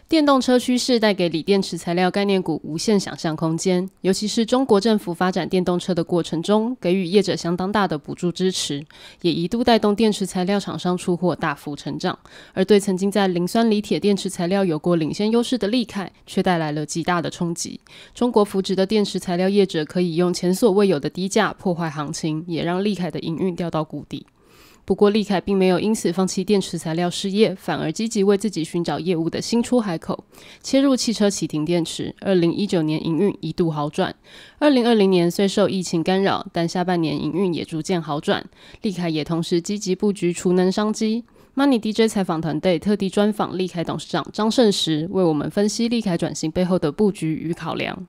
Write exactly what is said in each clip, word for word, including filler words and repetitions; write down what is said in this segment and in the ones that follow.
电动车趋势带给锂电池材料概念股无限想象空间，尤其是中国政府发展电动车的过程中，给予业者相当大的补助支持，也一度带动电池材料厂商出货大幅成长。而对曾经在磷酸锂铁电池材料有过领先优势的立凯，却带来了极大的冲击。中国扶植的电池材料业者可以用前所未有的低价破坏行情，也让立凯的营运掉到谷底。不过立凯并没有因此放弃电池材料事业，反而积极为自己寻找业务的新出海口，切入汽车启停电池。二零一九年营运一度好转，二零二零年虽受疫情干扰，但下半年营运也逐渐好转。立凯也同时积极布局储能商机。Money D J 采访团队特地专访立凯董事长张胜时，为我们分析立凯转型背后的布局与考量。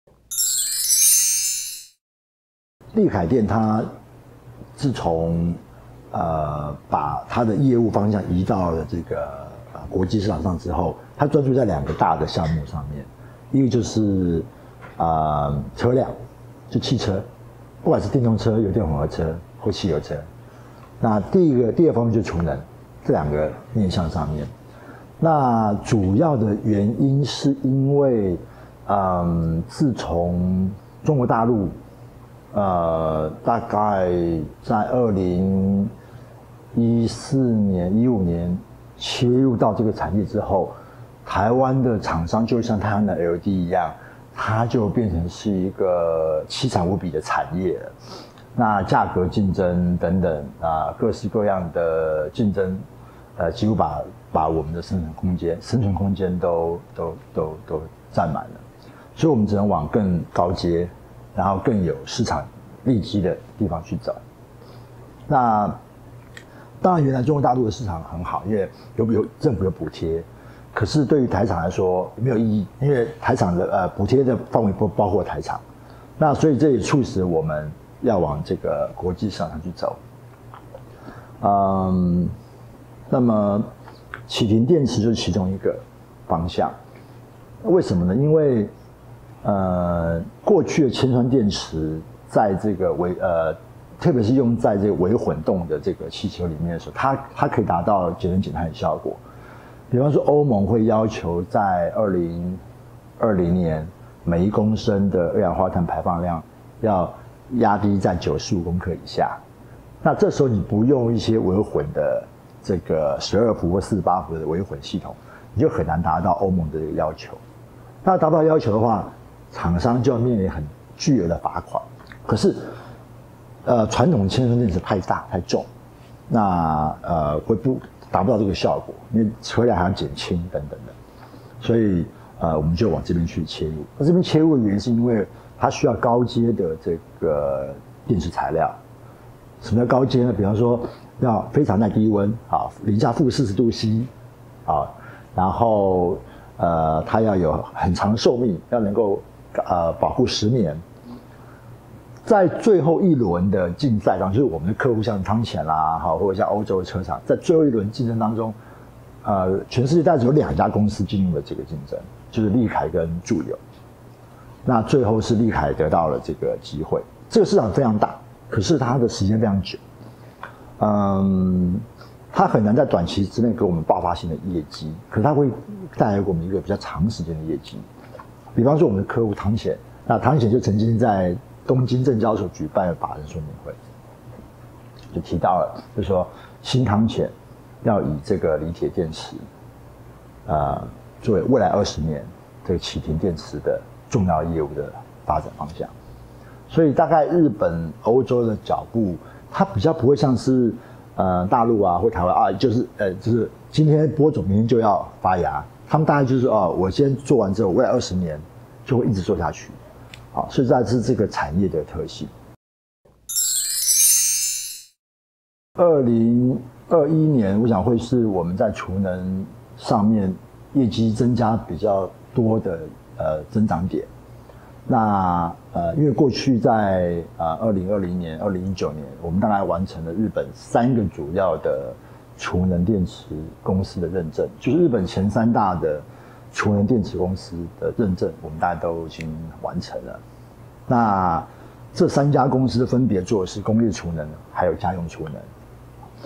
立凯电它自从呃，把它的业务方向移到了这个呃国际市场上之后，它专注在两个大的项目上面，一个就是呃车辆，就汽车，不管是电动车、油电混合车或汽油车。那第一个、第二方面就是储能，这两个面向上面。那主要的原因是因为，嗯，自从中国大陆，呃，大概在二零一四年、一五年切入到这个产业之后，台湾的厂商就像太阳能 L E D 一样，它就变成是一个凄惨无比的产业了。那价格竞争等等啊，各式各样的竞争，呃，几乎把把我们的生存空间、生存空间都都都都占满了，所以我们只能往更高阶，然后更有市场利基的地方去走。那当然，原来中国大陆的市场很好，因为有有政府有补贴，可是对于台厂来说没有意义，因为台厂的呃补贴的范围不包括台厂，那所以这也促使我们要往这个国际市场上去走。嗯，那么启停电池就是其中一个方向，为什么呢？因为呃过去的铅酸电池在这个微呃。特别是用在这个微混动的这个汽车里面的时候，它它可以达到节能减碳的效果。比方说，欧盟会要求在二零二零年每一公升的二氧化碳排放量要压低在九十五公克以下。那这时候你不用一些微混的这个十二伏或四十八伏的微混系统，你就很难达到欧盟的这个要求。那达不到要求的话，厂商就要面临很巨额的罚款。可是呃，传统的铅酸电池太大太重，那呃会不达不到这个效果，因为车辆还要减轻等等的，所以呃我们就往这边去切入。那这边切入的原因是因为它需要高阶的这个电池材料。什么叫高阶呢？比方说要非常耐低温啊，零下负四十度 C 啊，然后呃它要有很长寿命，要能够呃保护十年。在最后一轮的竞赛当中，就是我们的客户像汤浅啦，好，或者像欧洲的车厂，在最后一轮竞争当中，呃，全世界大概只有两家公司进入了这个竞争，就是立凯跟住友。那最后是立凯得到了这个机会。这个市场非常大，可是它的时间非常久，嗯，它很难在短期之内给我们爆发性的业绩，可是它会带来给我们一个比较长时间的业绩。比方说我们的客户汤浅，那汤浅就曾经在东京证交所举办的法人说明会，就提到了，就是说新汤浅要以这个锂铁电池，呃，作为未来二十年这个启停电池的重要业务的发展方向。所以大概日本、欧洲的脚步，它比较不会像是呃大陆啊或台湾啊，就是呃就是今天播种，明天就要发芽。他们大概就是哦，我先做完之后，未来二十年就会一直做下去。好，所以这是这个产业的特性。二零二一年，我想会是我们在储能上面业绩增加比较多的呃增长点。那呃，因为过去在呃二零二零年、二零一九年，我们大概完成了日本三个主要的储能电池公司的认证，就是日本前三大的储能电池公司的认证，我们大家都已经完成了。那这三家公司分别做的是工业储能，还有家用储能。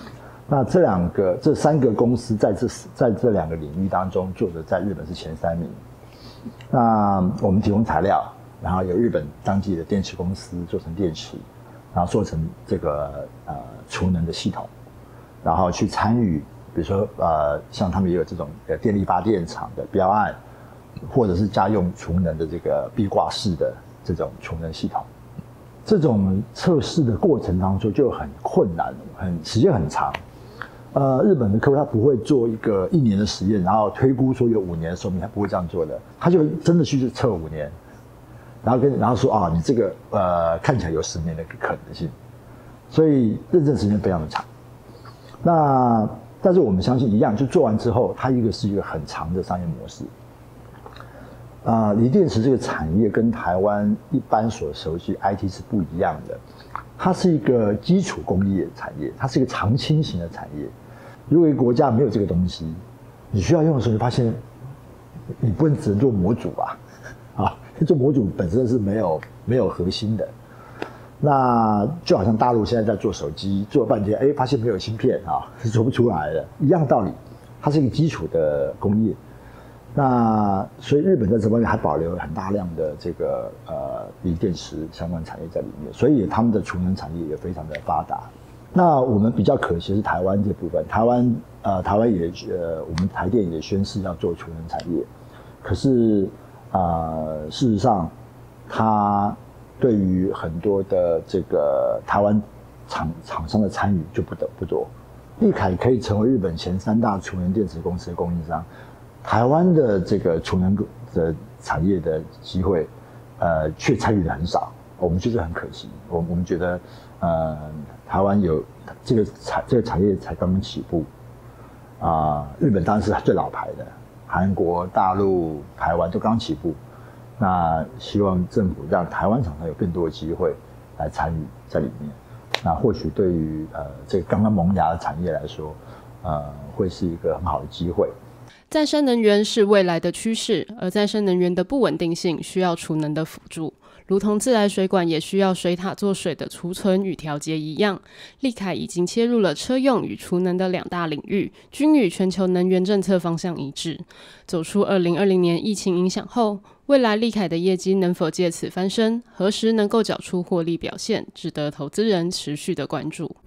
那这两个、这三个公司在这在这两个领域当中做的，在日本是前三名。那我们提供材料，然后由日本当地的电池公司做成电池，然后做成这个呃储能的系统，然后去参与，比如说呃像他们也有这种呃电力发电厂的标案，或者是家用储能的这个壁挂式的这种储能系统。这种测试的过程当中就很困难，很时间很长。呃，日本的客户他不会做一个一年的实验，然后推估说有五年的寿命，他不会这样做的，他就真的去测五年，然后跟然后说啊，你这个呃看起来有十年的可能性，所以认证时间非常的长。那但是我们相信一样，就做完之后，它一个是一个很长的商业模式。啊、呃，锂电池这个产业跟台湾一般所熟悉 I T 是不一样的，它是一个基础工业产业，它是一个长青型的产业。如果一个国家没有这个东西，你需要用的时候，你发现你不能只能做模组吧？啊，做模组本身是没有没有核心的。那就好像大陆现在在做手机，做了半天，哎，发现没有芯片啊，是做不出来的，一样道理，它是一个基础的工业。那所以日本在这方面还保留了很大量的这个呃锂电池相关产业在里面，所以他们的储能产业也非常的发达。那我们比较可惜的是台湾这部分，台湾呃台湾也呃我们台电也宣示要做储能产业，可是呃事实上它对于很多的这个台湾厂厂商的参与就不得不多。立凯可以成为日本前三大储能电池公司的供应商。台湾的这个储能的产业的机会，呃，却参与的很少，我们觉得很可惜。我我们觉得，呃，台湾有这个产这个产业才刚刚起步，啊、呃，日本当然是最老牌的，韩国、大陆、台湾都刚起步。那希望政府让台湾厂商有更多的机会来参与在里面。那或许对于呃这个刚刚萌芽的产业来说，呃，会是一个很好的机会。 再生能源是未来的趋势，而再生能源的不稳定性需要储能的辅助，如同自来水管也需要水塔做水的储存与调节一样，立凯已经切入了车用与储能的两大领域，均与全球能源政策方向一致。走出二零二零年疫情影响后，未来立凯的业绩能否借此翻身，何时能够缴出获利表现，值得投资人持续的关注。